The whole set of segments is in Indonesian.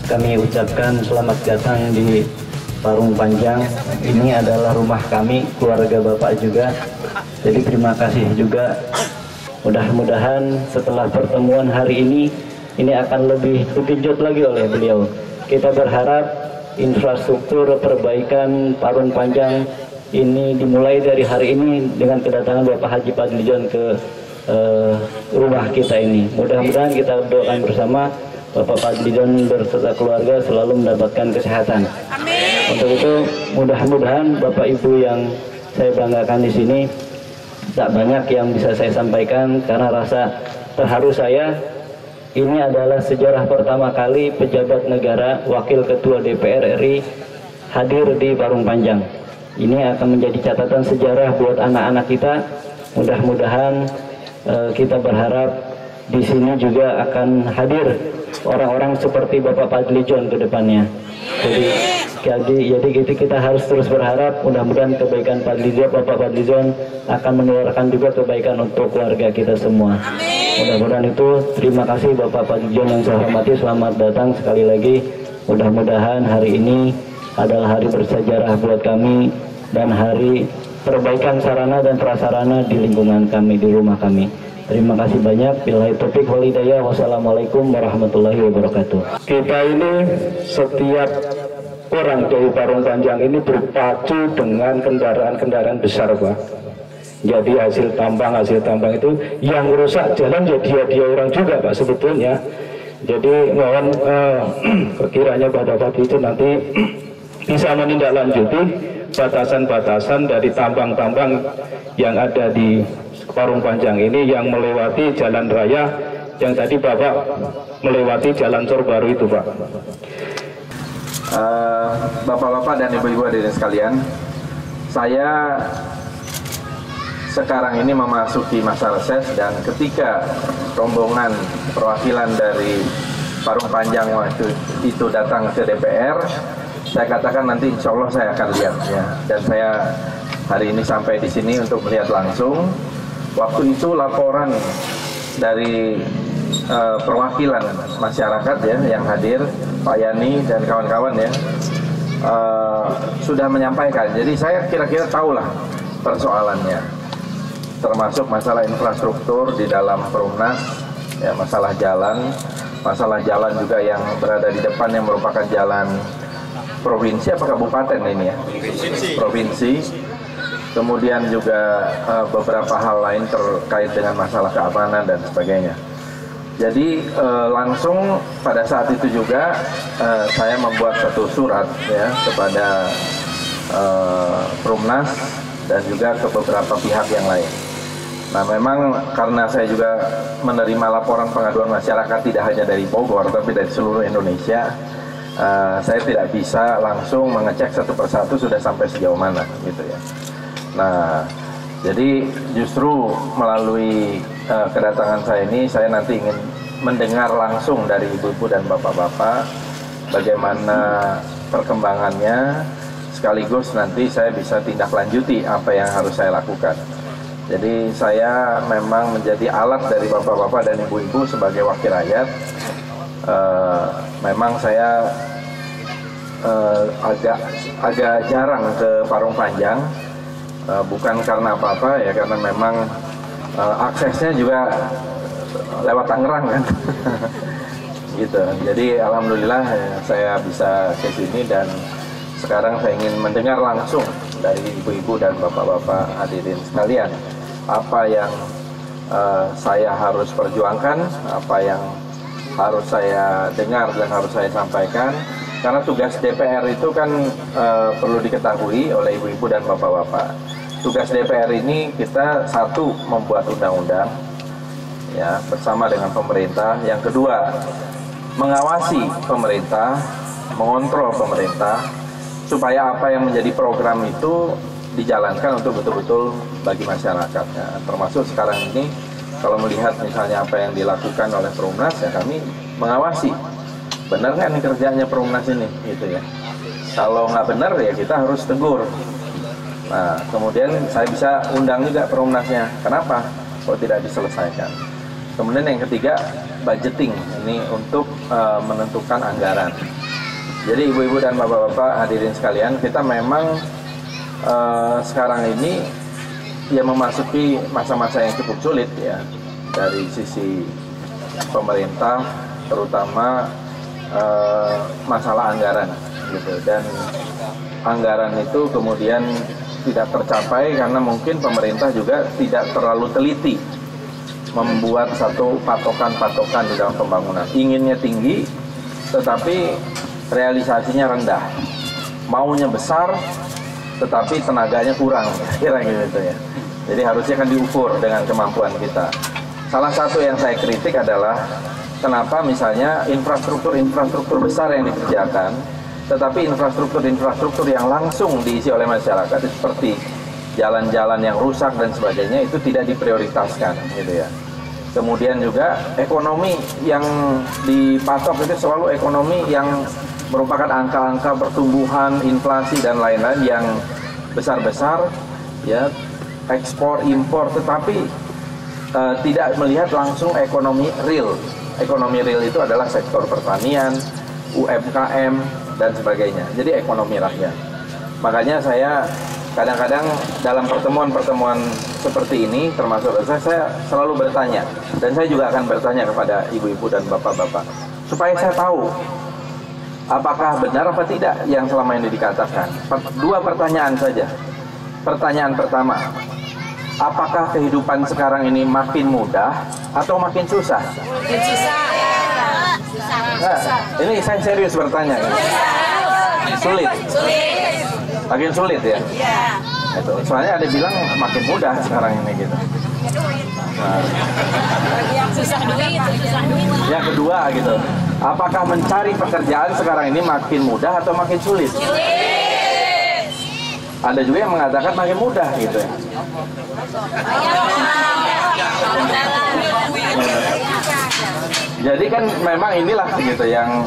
kami ucapkan selamat datang di Parung Panjang. Ini adalah rumah kami, keluarga Bapak juga. Jadi terima kasih juga. Mudah-mudahan setelah pertemuan hari ini akan lebih digenjot lagi oleh beliau. Kita berharap infrastruktur perbaikan Parung Panjang ini dimulai dari hari ini dengan kedatangan Bapak Haji Fadlijon ke rumah kita ini. Mudah-mudahan kita doakan bersama Bapak Fadlijon berserta keluarga selalu mendapatkan kesehatan. Amin. Untuk itu mudah-mudahan Bapak Ibu yang saya banggakan di sini, tak banyak yang bisa saya sampaikan karena rasa terharu saya. Ini adalah sejarah pertama kali pejabat negara, wakil ketua DPR RI hadir di Parung Panjang. Ini akan menjadi catatan sejarah buat anak-anak kita. Mudah-mudahan kita berharap di sini juga akan hadir orang-orang seperti Bapak Fadlijon ke depannya. Jadi kita harus terus berharap mudah-mudahan kebaikan Bapak Fadlijon akan menularkan juga kebaikan untuk keluarga kita semua. Mudah-mudahan itu. Terima kasih Bapak Fadlijon yang saya hormati, selamat datang sekali lagi. Mudah-mudahan hari ini adalah hari bersejarah buat kami dan hari perbaikan sarana dan prasarana di lingkungan kami, di rumah kami. Terima kasih banyak. Billahi taufik wal hidayah. Wassalamualaikum warahmatullahi wabarakatuh. Kita ini setiap orang dari Parung Panjang ini berpacu dengan kendaraan-kendaraan besar, Pak. Jadi hasil tambang itu yang rusak jalan jadi dia orang juga, Pak, sebetulnya. Jadi mohon kiranya Bapak itu nanti bisa menindaklanjuti batasan-batasan dari tambang-tambang yang ada di Parung Panjang ini yang melewati jalan raya yang tadi Bapak melewati jalan Cor Baru itu, Pak. Bapak-bapak dan ibu-ibu hadirin sekalian, saya sekarang ini memasuki masa reses dan ketika rombongan perwakilan dari Parung Panjang waktu itu datang ke DPR, saya katakan nanti insya Allah saya akan lihat ya. Dan saya hari ini sampai di sini untuk melihat langsung. Waktu itu laporan dari perwakilan masyarakat ya yang hadir, Pak Yani dan kawan-kawan ya, sudah menyampaikan. Jadi saya kira-kira tahulah persoalannya, termasuk masalah infrastruktur di dalam Perumnas, ya, masalah jalan juga yang berada di depan yang merupakan jalan provinsi apa kabupaten ini ya? Provinsi. Kemudian juga beberapa hal lain terkait dengan masalah keamanan dan sebagainya. Jadi langsung pada saat itu juga saya membuat satu surat ya kepada Perumnas dan juga ke beberapa pihak yang lain. Nah, memang karena saya juga menerima laporan pengaduan masyarakat tidak hanya dari Bogor tapi dari seluruh Indonesia. Saya tidak bisa langsung mengecek satu persatu sudah sampai sejauh mana gitu ya. Nah, jadi justru melalui kedatangan saya ini saya nanti ingin mendengar langsung dari ibu-ibu dan bapak-bapak bagaimana perkembangannya, sekaligus nanti saya bisa tindak lanjuti apa yang harus saya lakukan. Jadi saya memang menjadi alat dari bapak-bapak dan ibu-ibu sebagai wakil rakyat. Memang saya agak jarang ke Parung Panjang, bukan karena apa-apa ya, karena memang aksesnya juga lewat Tangerang kan. Gitu. Jadi alhamdulillah ya, saya bisa ke sini dan sekarang saya ingin mendengar langsung dari ibu-ibu dan bapak-bapak hadirin sekalian apa yang saya harus perjuangkan, apa yang harus saya dengar dan harus saya sampaikan. Karena tugas DPR itu kan perlu diketahui oleh ibu-ibu dan bapak-bapak. Tugas DPR ini kita satu membuat undang-undang ya bersama dengan pemerintah. Yang kedua mengawasi pemerintah, mengontrol pemerintah supaya apa yang menjadi program itu dijalankan untuk betul-betul bagi masyarakat. Ya, termasuk sekarang ini kalau melihat misalnya apa yang dilakukan oleh Perumnas ya kami mengawasi. Benar nggak nih kerjanya Perumnas ini, gitu ya. Kalau nggak benar ya kita harus tegur. Nah, kemudian saya bisa undang juga Perumnasnya. Kenapa? Kok tidak diselesaikan? Kemudian yang ketiga, budgeting. Ini untuk menentukan anggaran. Jadi ibu-ibu dan bapak-bapak hadirin sekalian, kita memang sekarang ini ya memasuki masa-masa yang cukup sulit ya dari sisi pemerintah, terutama masalah anggaran gitu. Dan anggaran itu kemudian tidak tercapai karena mungkin pemerintah juga tidak terlalu teliti membuat satu patokan-patokan di dalam pembangunan. Inginnya tinggi, tetapi realisasinya rendah. Maunya besar, tetapi tenaganya kurang, kira-kira gitu ya. Jadi harusnya kan diukur dengan kemampuan kita. Salah satu yang saya kritik adalah kenapa misalnya infrastruktur besar yang dikerjakan, tetapi infrastruktur yang langsung diisi oleh masyarakat seperti jalan-jalan yang rusak dan sebagainya itu tidak diprioritaskan, gitu ya. Kemudian juga ekonomi yang dipatok itu selalu ekonomi yang merupakan angka-angka pertumbuhan, inflasi dan lain-lain yang besar-besar, ya, ekspor, impor, tetapi tidak melihat langsung ekonomi real. Ekonomi real itu adalah sektor pertanian, UMKM dan sebagainya. Jadi ekonomi rakyat. Makanya saya kadang-kadang dalam pertemuan-pertemuan seperti ini, termasuk saya selalu bertanya, dan saya juga akan bertanya kepada ibu-ibu dan bapak-bapak, supaya saya tahu apakah benar apa tidak yang selama ini dikatakan. Dua pertanyaan saja. Pertanyaan pertama, apakah kehidupan sekarang ini makin mudah atau makin susah? Makin susah. Nah, ini saya serius bertanya. Sulit. Makin sulit ya? Iya. Soalnya ada bilang makin mudah sekarang ini gitu. Nah. Susah duit. Yang kedua gitu, apakah mencari pekerjaan sekarang ini makin mudah atau makin sulit? Ada juga yang mengatakan makin mudah gitu ya. Jadi kan memang inilah gitu yang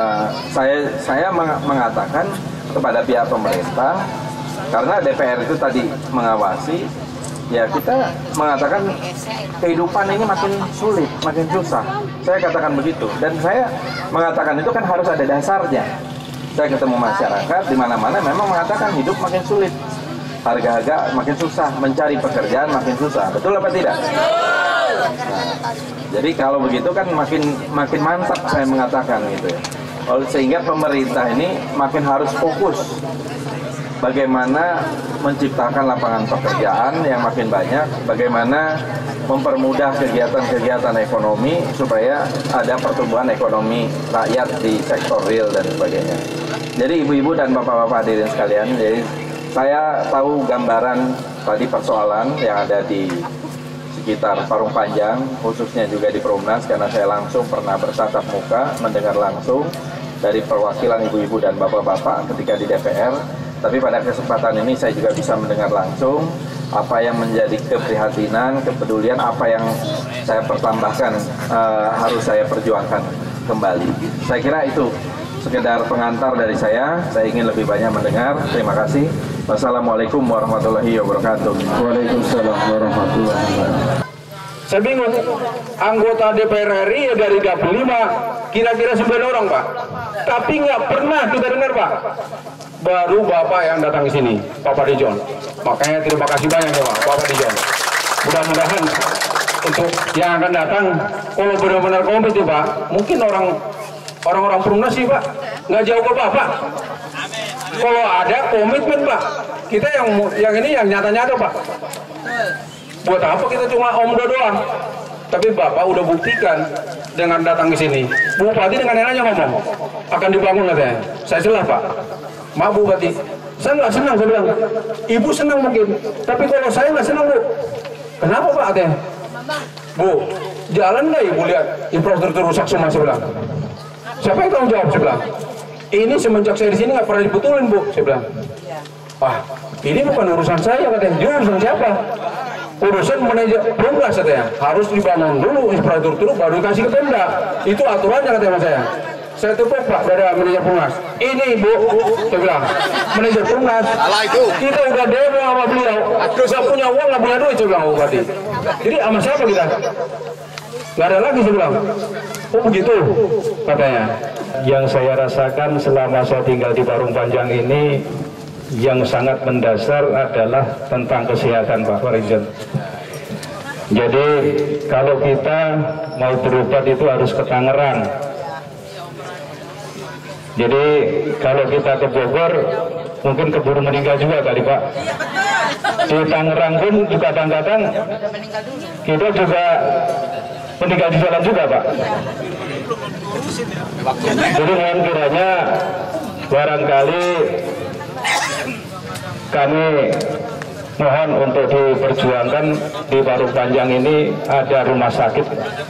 saya mengatakan kepada pihak pemerintah, karena DPR itu tadi mengawasi, ya kita mengatakan kehidupan ini makin sulit, makin susah. Saya katakan begitu, dan saya mengatakan itu kan harus ada dasarnya. Saya ketemu masyarakat di mana-mana memang mengatakan hidup makin sulit, harga-harga makin susah, mencari pekerjaan makin susah. Betul apa tidak? Nah, jadi kalau begitu kan makin mantap saya mengatakan gitu ya. Sehingga pemerintah ini makin harus fokus bagaimana menciptakan lapangan pekerjaan yang makin banyak, bagaimana mempermudah kegiatan-kegiatan ekonomi supaya ada pertumbuhan ekonomi rakyat di sektor real dan sebagainya. Jadi ibu-ibu dan bapak-bapak hadirin sekalian, jadi saya tahu gambaran tadi persoalan yang ada di sekitar Parung Panjang, khususnya juga di Perumnas, karena saya langsung pernah bertatap muka, mendengar langsung dari perwakilan ibu-ibu dan bapak-bapak ketika di DPR. Tapi pada kesempatan ini saya juga bisa mendengar langsung apa yang menjadi keprihatinan, kepedulian, apa yang saya pertambahkan harus saya perjuangkan kembali. Saya kira itu sekedar pengantar dari saya ingin lebih banyak mendengar. Terima kasih. Wassalamualaikum warahmatullahi wabarakatuh. Waalaikumsalam warahmatullahi wabarakatuh. Saya bingung, anggota DPR RI ya dari 35, kira-kira 9 orang Pak. Tapi nggak pernah kita dengar Pak. Baru Bapak yang datang ke sini, Bapak Dijon. Makanya terima kasih banyak ya Pak, Bapak Dijon. Mudah-mudahan untuk yang akan datang, kalau benar-benar komit ya Pak, mungkin orang-orang Perumnas sih Pak, nggak jauh ke Bapak. Kalau ada komitmen Pak, kita yang ini yang nyata-nyata Pak. Buat apa kita cuma omdo doang? Tapi Bapak udah buktikan dengan datang ke sini. Bupati dengan enaknya ngomong akan dibangun katanya. Saya celah Pak. Maaf Bupati, saya nggak senang, saya bilang. Ibu senang mungkin, tapi kalau saya nggak senang Bu. Kenapa Pak katanya? Bu, jalan nggak Ibu lihat infrastruktur rusak semua, saya bilang. Siapa yang tanggung jawab, saya bilang. Ini semenjak saya di sini nggak pernah dibetulin Bu, saya bilang. Wah, ini bukan urusan saya katanya. Ini urusan siapa? Urusan manajer Perumnas katanya. Harus dibangun dulu infrastruktur baru dikasih ke Pemda. Itu aturannya katanya saya. Saya tepuk Pak dari manajer Perumnas. Ini Bu, saya bilang, manajer Perumnas. Kita udah demo sama beliau. Nggak punya uang, nggak punya duit, saya bilang Bupati. Jadi sama siapa kita? nggak ada lagi saya bilang. Oh begitu katanya. Yang saya rasakan selama saya tinggal di Parung Panjang ini yang sangat mendasar adalah tentang kesehatan Pak Waringin. Jadi kalau kita mau berobat itu harus ke Tangerang. Jadi kalau kita ke Bogor mungkin keburu meninggal juga kali Pak. Di Tangerang pun juga kadang-kadang kita juga meninggal di jalan juga Pak. Jadi mohon kiranya barangkali kami mohon untuk diperjuangkan di Parung Panjang ini ada rumah sakit.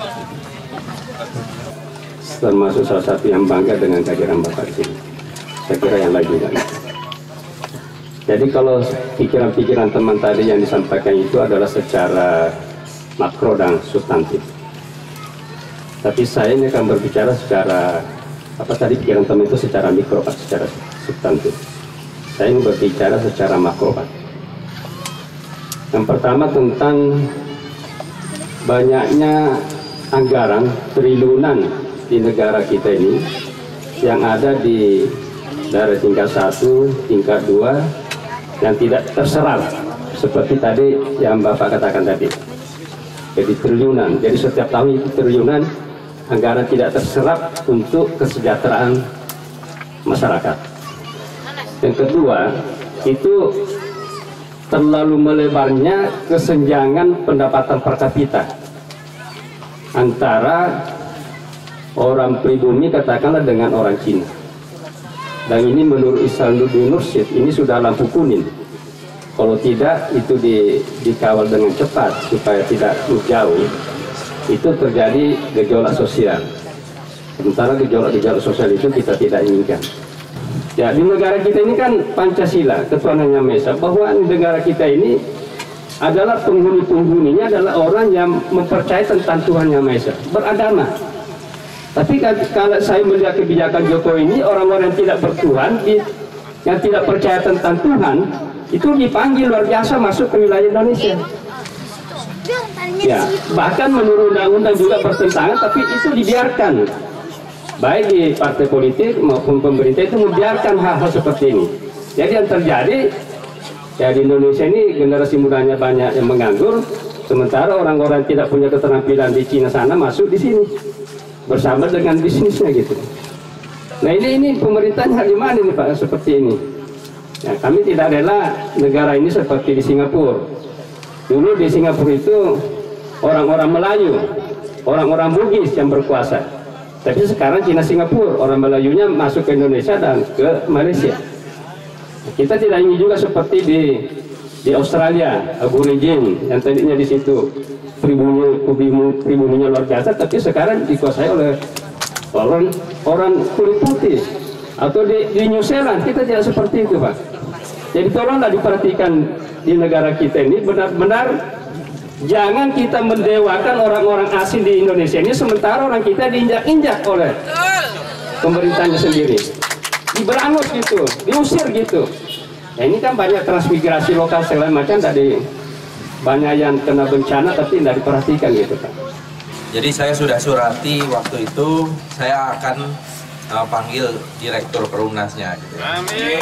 Termasuk salah satu yang bangga dengan kehadiran Bapak di sini. Saya kira yang lain juga. Jadi kalau pikiran-pikiran teman tadi yang disampaikan itu adalah secara makro dan substantif. Tapi saya ini akan berbicara secara apa tadi pikiran teman itu secara mikro Pak, secara substantif. Saya ingin berbicara secara makro Pak. Yang pertama tentang banyaknya anggaran triliunan di negara kita ini yang ada di daerah tingkat 1, tingkat 2 yang tidak terserap seperti tadi yang Bapak katakan tadi. Jadi triliunan, jadi setiap tahun itu triliunan anggaran tidak terserap untuk kesejahteraan masyarakat. Yang kedua, itu terlalu melebarnya kesenjangan pendapatan per kapita antara orang pribumi katakanlah dengan orang Cina. Dan ini menurut Ihsanuddin Nursyid ini sudah lampu kuning. Kalau tidak itu dikawal dengan cepat supaya tidak jauh. Itu terjadi gejolak sosial. Sementara gejolak sosial itu kita tidak inginkan. Ya, di negara kita ini kan Pancasila, ketuhanan Yang Maha Esa, bahwa negara kita ini adalah penghuni-penghuninya adalah orang yang mempercayai tentang Tuhan Yang Maha Esa, beradama. Tapi kalau saya melihat kebijakan Jokowi ini, orang-orang yang tidak bertuhan, yang tidak percaya tentang Tuhan, itu dipanggil luar biasa masuk ke wilayah Indonesia. Ya, bahkan menurut undang-undang juga bertentangan, tapi itu dibiarkan. Baik di partai politik maupun pemerintah itu membiarkan hal-hal seperti ini. Jadi yang terjadi, ya di Indonesia ini generasi mudanya banyak yang menganggur, sementara orang-orang tidak punya keterampilan di Cina sana masuk di sini bersama dengan bisnisnya gitu. Nah ini pemerintahnya di mana nih Pak seperti ini? Ya, kami tidak rela negara ini seperti di Singapura. Dulu di Singapura itu orang-orang Melayu, orang-orang Bugis yang berkuasa. Tapi sekarang Cina Singapura, orang Melayunya masuk ke Indonesia dan ke Malaysia. Kita tidak ingin juga seperti di Australia, Aborigin yang tadinya di situ pribumi luar biasa, tapi sekarang dikuasai oleh orang kulit putih. Atau di New Zealand kita tidak seperti itu Pak. Jadi tolonglah diperhatikan di negara kita ini benar-benar. Jangan kita mendewakan orang-orang asing di Indonesia ini, sementara orang kita diinjak-injak oleh pemerintahnya sendiri, diberangus gitu, diusir gitu. Nah ini kan banyak transmigrasi lokal segala macam, tadi banyak yang kena bencana tapi tidak diperhatikan gitu Pak. Jadi saya sudah surati waktu itu, saya akan panggil direktur Perumnasnya. Gitu. Amin.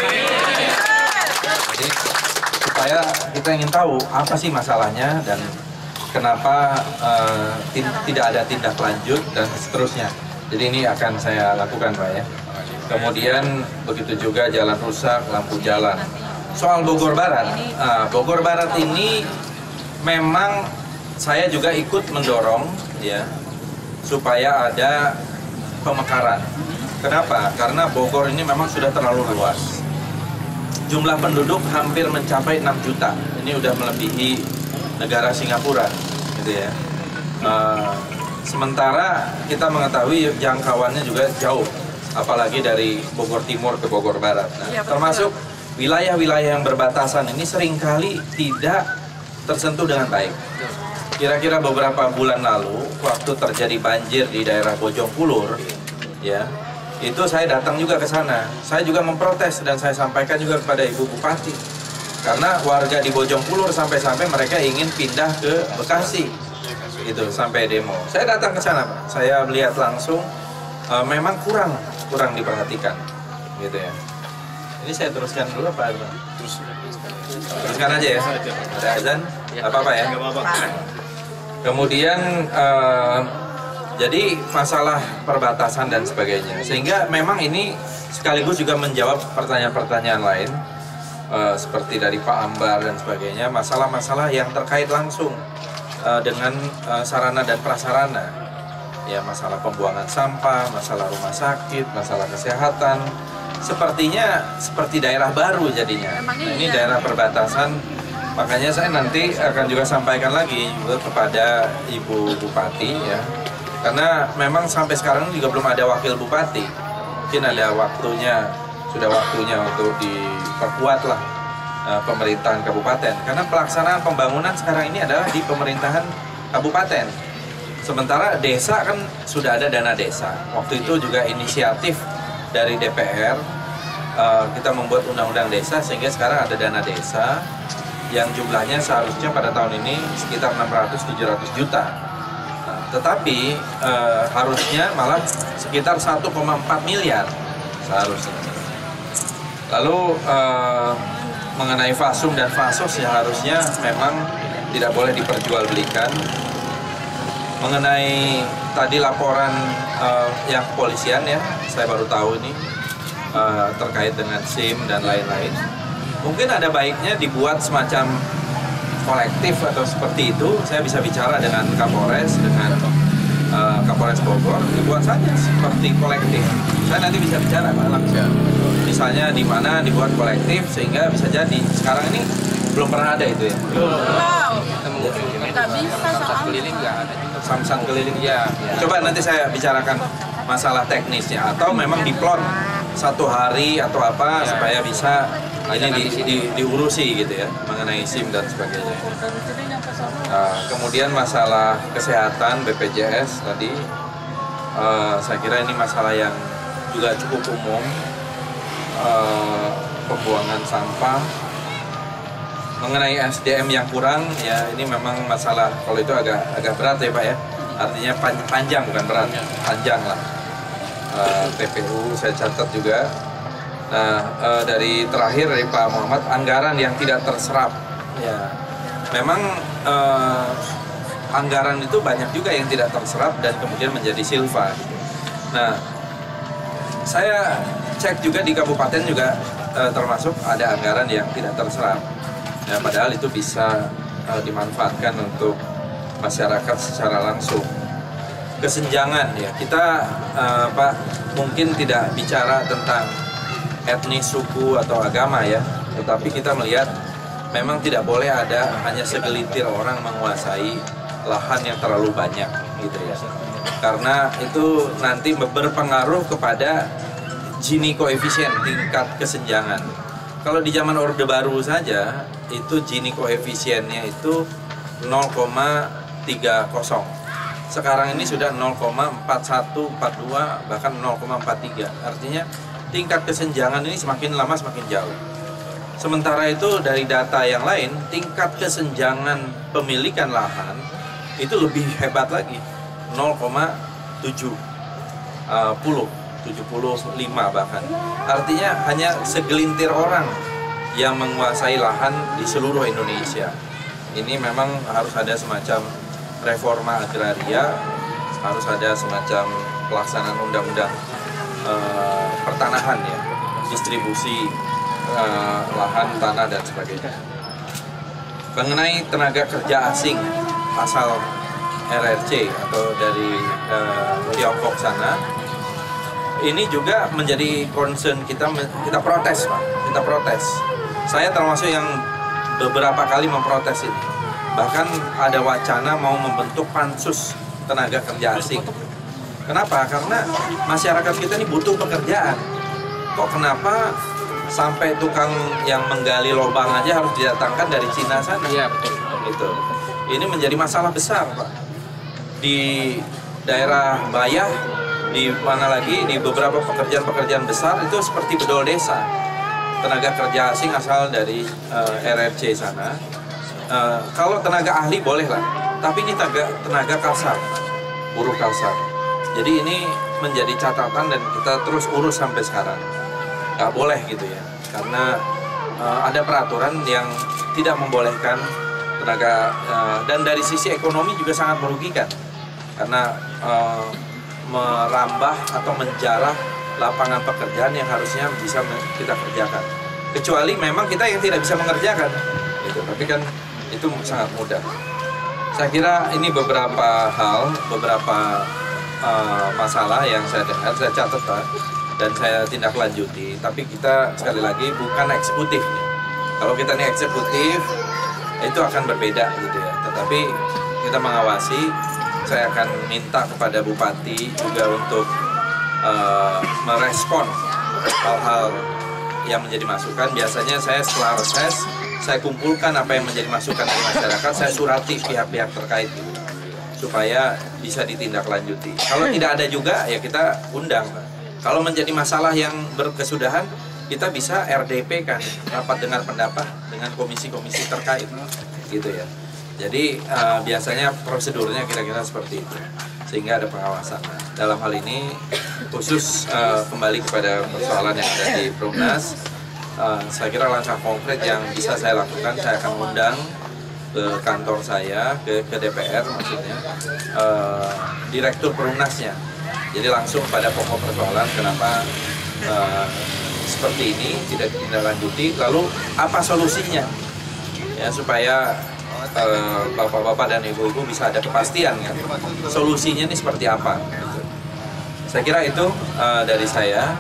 Jadi supaya kita ingin tahu apa sih masalahnya dan kenapa tidak ada tindak lanjut dan seterusnya. Jadi ini akan saya lakukan Pak ya. Kemudian begitu juga jalan rusak, lampu jalan. Soal Bogor Barat, Bogor Barat ini memang saya juga ikut mendorong ya supaya ada pemekaran. Kenapa? Karena Bogor ini memang sudah terlalu luas. Jumlah penduduk hampir mencapai 6 juta. Ini udah melebihi negara Singapura, gitu ya. Sementara kita mengetahui jangkauannya juga jauh, apalagi dari Bogor Timur ke Bogor Barat. Nah, termasuk wilayah-wilayah yang berbatasan ini seringkali tidak tersentuh dengan baik. Kira-kira beberapa bulan lalu, waktu terjadi banjir di daerah Bojongkulur, ya, itu saya datang juga ke sana. Saya juga memprotes dan saya sampaikan juga kepada Ibu Bupati. Karena warga di Bojongkulur sampai-sampai mereka ingin pindah ke Bekasi. itu sampai demo. Saya datang ke sana, Pak. Saya melihat langsung memang kurang diperhatikan, gitu ya. Ini saya teruskan dulu apa? Teruskan aja ya. Ada azan, apa-apa ya. Kemudian jadi masalah perbatasan dan sebagainya, sehingga memang ini sekaligus juga menjawab pertanyaan-pertanyaan lain seperti dari Pak Ambar dan sebagainya, masalah-masalah yang terkait langsung dengan sarana dan prasarana, ya, masalah pembuangan sampah, masalah rumah sakit, masalah kesehatan. Sepertinya seperti daerah baru jadinya. Nah, ini daerah perbatasan, makanya saya nanti akan juga sampaikan lagi juga kepada Ibu Bupati, ya. Karena memang sampai sekarang juga belum ada wakil bupati. Mungkin ada waktunya, sudah waktunya untuk diperkuat lah pemerintahan kabupaten. Karena pelaksanaan pembangunan sekarang ini adalah di pemerintahan kabupaten. Sementara desa kan sudah ada dana desa. Waktu itu juga inisiatif dari DPR, kita membuat undang-undang desa sehingga sekarang ada dana desa yang jumlahnya seharusnya pada tahun ini sekitar 600-700 juta. Tetapi harusnya malah sekitar 1,4 miliar seharusnya. Lalu mengenai fasum dan fasos ya harusnya memang tidak boleh diperjualbelikan. Mengenai tadi laporan yang kepolisian, ya, saya baru tahu ini terkait dengan SIM dan lain-lain. Mungkin ada baiknya dibuat semacam kolektif atau seperti itu. Saya bisa bicara dengan Kapolres, dengan Kapolres Bogor, dibuat saja seperti kolektif. Saya nanti bisa bicara langsung. Misalnya di mana dibuat kolektif sehingga bisa jadi. Sekarang ini belum pernah ada itu ya. Nggak bisa soalnya. Samsat keliling ya. Coba nanti saya bicarakan masalah teknisnya atau memang diplot satu hari atau apa supaya bisa ini diurusi gitu ya mengenai SIM dan sebagainya. Nah, kemudian masalah kesehatan BPJS tadi saya kira ini masalah yang juga cukup umum, pembuangan sampah. Mengenai SDM yang kurang, ya ini memang masalah, kalau itu agak berat ya Pak ya, artinya panjang bukan berat, panjang lah. TPU saya catat juga. Nah, dari terakhir dari Pak Muhammad, anggaran yang tidak terserap, ya memang anggaran itu banyak juga yang tidak terserap dan kemudian menjadi silva. Nah, saya cek juga di kabupaten juga termasuk ada anggaran yang tidak terserap. Ya, padahal itu bisa dimanfaatkan untuk masyarakat secara langsung. Kesenjangan ya, kita Pak mungkin tidak bicara tentang etnis, suku atau agama ya, tetapi kita melihat memang tidak boleh ada hanya segelintir orang menguasai lahan yang terlalu banyak gitu ya. Karena itu nanti berpengaruh kepada Gini koefisien, tingkat kesenjangan. Kalau di zaman Orde Baru saja, itu Gini koefisiennya itu 0,30. Sekarang ini sudah 0,41, 42, bahkan 0,43. Artinya tingkat kesenjangan ini semakin lama semakin jauh. Sementara itu dari data yang lain, tingkat kesenjangan pemilikan lahan itu lebih hebat lagi, 0,75 bahkan. Artinya hanya segelintir orang yang menguasai lahan di seluruh Indonesia. Ini memang harus ada semacam reforma agraria, harus ada semacam pelaksanaan undang-undang pertanahan ya, distribusi lahan, tanah dan sebagainya. Mengenai tenaga kerja asing asal RRC atau dari Tiongkok sana, ini juga menjadi concern kita protes Pak, kita protes. Saya termasuk yang beberapa kali memprotes ini. Bahkan ada wacana mau membentuk pansus tenaga kerja asing. Kenapa? Karena masyarakat kita ini butuh pekerjaan. Kok kenapa sampai tukang yang menggali lubang aja harus didatangkan dari Cina sana? Iya betul. Gitu. Ini menjadi masalah besar Pak. Di daerah Bayah, di mana lagi, di beberapa pekerjaan-pekerjaan besar itu seperti bedol desa. Tenaga kerja asing asal dari RRC sana. Kalau tenaga ahli boleh lah, Tapi ini tenaga kasar, buruh kasar. Jadi ini menjadi catatan dan kita terus urus sampai sekarang. Nggak boleh gitu ya, karena ada peraturan yang tidak membolehkan tenaga, dan dari sisi ekonomi juga sangat merugikan, karena merambah atau menjarah lapangan pekerjaan yang harusnya bisa kita kerjakan. Kecuali memang kita yang tidak bisa mengerjakan, gitu. Tapi kan itu sangat mudah. Saya kira ini beberapa hal, beberapa masalah yang saya dengar, saya catat dan saya tindak lanjuti. Tapi kita sekali lagi bukan eksekutif. Kalau kita ini eksekutif, itu akan berbeda gitu ya. Tetapi kita mengawasi. Saya akan minta kepada Bupati juga untuk merespon hal-hal yang menjadi masukan. Biasanya saya setelah reses, saya kumpulkan apa yang menjadi masukan dari masyarakat, saya surati pihak-pihak terkait gitu, supaya bisa ditindaklanjuti. Kalau tidak ada juga, ya kita undang. Kalau menjadi masalah yang berkesudahan, kita bisa RDP kan, rapat dengar pendapat dengan komisi-komisi terkait, gitu ya. Jadi biasanya prosedurnya kira-kira seperti itu, sehingga ada pengawasan. Nah, dalam hal ini khusus kembali kepada persoalan yang ada di Perumnas, saya kira langkah konkret yang bisa saya lakukan, saya akan undang ke kantor saya, ke DPR maksudnya, Direktur Perumnasnya. Jadi langsung pada pokok persoalan kenapa seperti ini tidak ditindaklanjuti, lalu apa solusinya, ya supaya bapak-bapak dan ibu-ibu bisa ada kepastian kan, solusinya ini seperti apa. Gitu. Saya kira itu dari saya.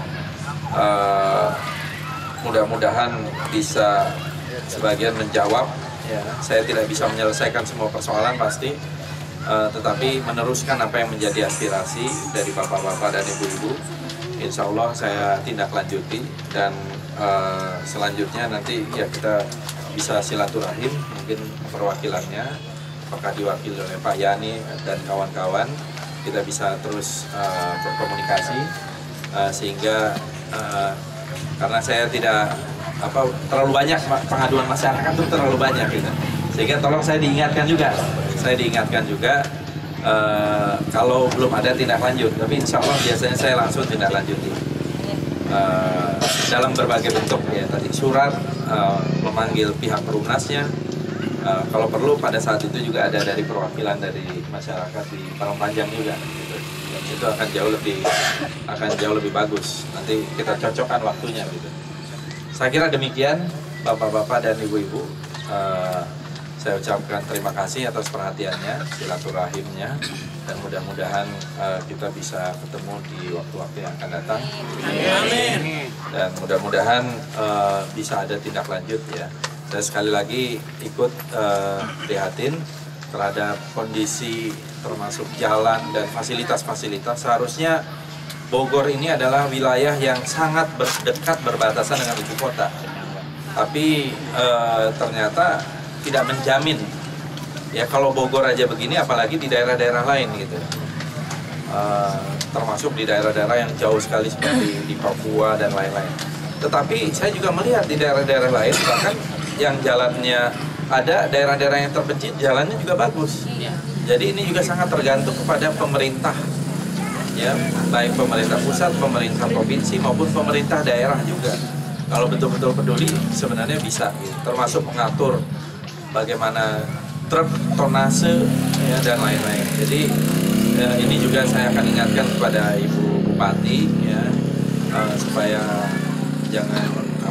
Mudah-mudahan bisa sebagian menjawab. Ya, saya tidak bisa menyelesaikan semua persoalan pasti, tetapi meneruskan apa yang menjadi aspirasi dari bapak-bapak dan ibu-ibu. Insya Allah saya tindak lanjuti, dan selanjutnya nanti ya kita bisa silaturahim, mungkin perwakilannya apakah diwakili oleh Pak Yani dan kawan-kawan, kita bisa terus berkomunikasi sehingga karena saya tidak terlalu banyak pengaduan masyarakat itu terlalu banyak gitu, sehingga tolong saya diingatkan juga kalau belum ada tindak lanjut, tapi insya Allah biasanya saya langsung tindak lanjuti dalam berbagai bentuk ya, tadi surat, memanggil pihak Perumnasnya, kalau perlu pada saat itu juga ada dari perwakilan dari masyarakat di Parung Panjang juga gitu. Itu akan jauh lebih bagus, nanti kita cocokkan waktunya gitu. Saya kira demikian bapak-bapak dan ibu-ibu, saya ucapkan terima kasih atas perhatiannya, silaturahimnya, dan mudah-mudahan kita bisa ketemu di waktu-waktu yang akan datang. Amin. Dan mudah-mudahan bisa ada tindak lanjut ya. Saya sekali lagi ikut prihatin terhadap kondisi termasuk jalan dan fasilitas-fasilitas. Seharusnya Bogor ini adalah wilayah yang sangat dekat berbatasan dengan ibu kota, tapi ternyata tidak menjamin. Ya kalau Bogor aja begini, apalagi di daerah-daerah lain gitu. Termasuk di daerah-daerah yang jauh sekali seperti di Papua dan lain-lain. Tetapi saya juga melihat di daerah-daerah lain, bahkan yang jalannya ada, daerah-daerah yang terpencil jalannya juga bagus. Jadi ini juga sangat tergantung kepada pemerintah, ya, baik pemerintah pusat, pemerintah provinsi maupun pemerintah daerah juga. Kalau betul-betul peduli, sebenarnya bisa, gitu. Termasuk mengatur bagaimana truk, tonase, ya, dan lain-lain. Jadi ini juga saya akan ingatkan kepada Ibu Bupati, ya, supaya jangan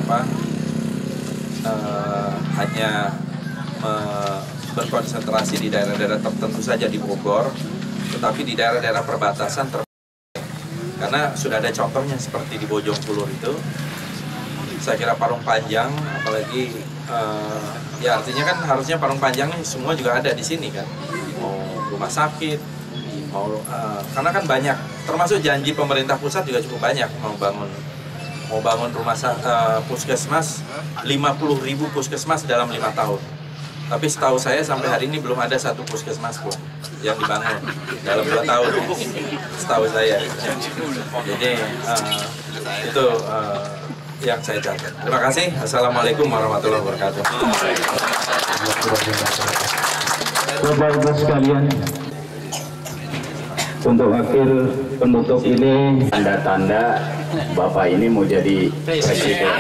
hanya berkonsentrasi di daerah-daerah tertentu saja di Bogor, tetapi di daerah-daerah perbatasan karena sudah ada contohnya seperti di Bojongkulur itu. Saya kira Parung Panjang, apalagi ya artinya kan harusnya Parung Panjang ini semua juga ada di sini kan, mau rumah sakit, mau karena kan banyak, termasuk janji pemerintah pusat juga cukup banyak, mau bangun rumah puskesmas 50.000 puskesmas dalam 5 tahun. Tapi setahu saya sampai hari ini belum ada satu puskesmas pun yang dibangun dalam 2 tahun, setahu saya. Jadi itu yang saya catat. Terima kasih. Assalamualaikum warahmatullahi wabarakatuh. Bapak Ibu sekalian, untuk wakil penutup ini tanda-tanda Bapak ini mau jadi presiden.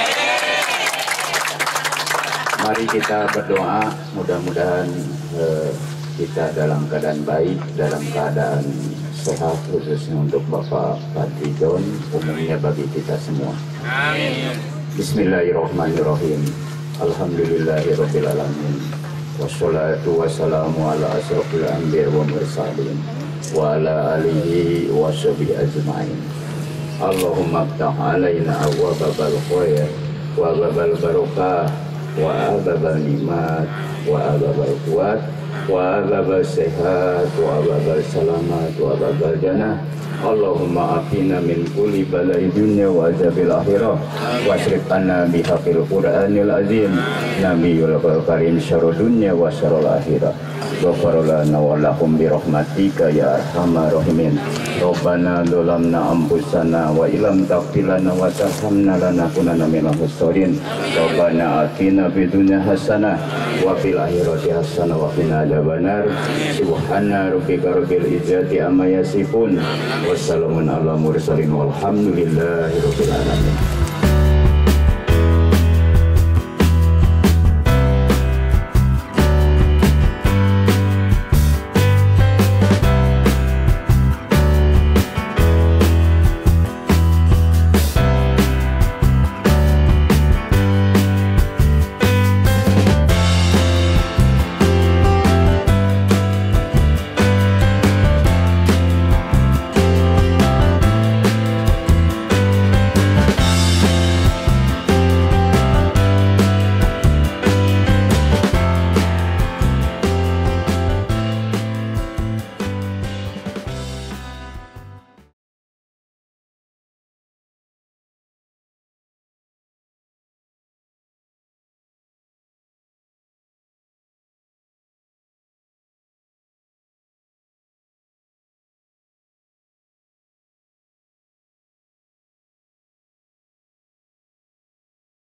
Mari kita berdoa, mudah-mudahan kita dalam keadaan baik, dalam keadaan sehat, khususnya untuk Bapak Fadlizon, umumnya bagi kita semua. Amin. Bismillahirrahmanirrahim. Alhamdulillahirabbil alamin. Wassalatu wassalamu ala asrofil anbiya wa mursalin wa ala alihi wa sahbihi ajma'in. Allahumma aftah alaina abwabal khair wa babal barakah wa ababal nikmat wa ababal quwat wa ababal sehat wa ababal selamat wa ababal jannah. Allahumma afina min kulli balai dunya wa azabil akhirah wasrif anna bihaqil Qur'anil azim nabiyul karim syarrul dunya wa syarrul akhirah. Ghafarlana wa lahum bi rahmatika ya arhamar rahimin. Rabbana dzalamna anfusana wa illam taghfir lana wa tarhamna lanakunanna minal khasirin. Rabbana atina fid dunya hasanah wa fil akhirati hasanah wa qina adzabannar. Subhana rabbika rabbil izzati amma yasifun. Wassalamun ala mursalin walhamdulillahi rabbil alamin.